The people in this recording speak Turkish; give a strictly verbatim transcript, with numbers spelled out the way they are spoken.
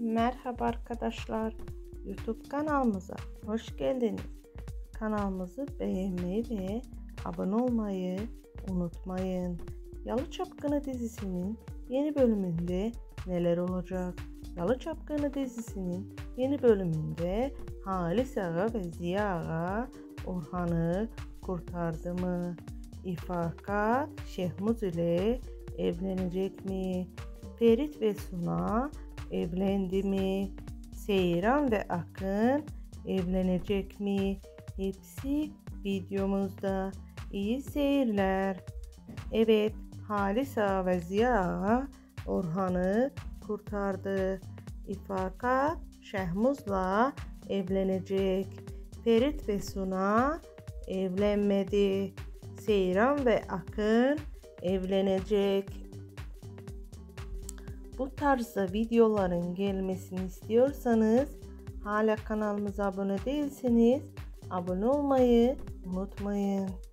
Merhaba arkadaşlar, YouTube kanalımıza hoş geldiniz. Kanalımızı beğenmeyi ve abone olmayı unutmayın. Yalı Çapkını dizisinin yeni bölümünde neler olacak? Yalı Çapkını dizisinin yeni bölümünde Halis Ağa ve Ziya Ağa Orhan'ı kurtardı mı? İfakat Şehmuz ile evlenecek mi? Ferit ve Suna evlendi mi? Seyran ve Akın evlenecek mi? Hepsi videomuzda. İyi seyirler. Evet, Halis Ağa ve Ziya Ağa Orhan'ı kurtardı. İfakat Şehmuz'la evlenecek. Ferit ve Suna evlenmedi. Seyran ve Akın evlenecek. Bu tarzda videoların gelmesini istiyorsanız, hala kanalımıza abone değilseniz abone olmayı unutmayın.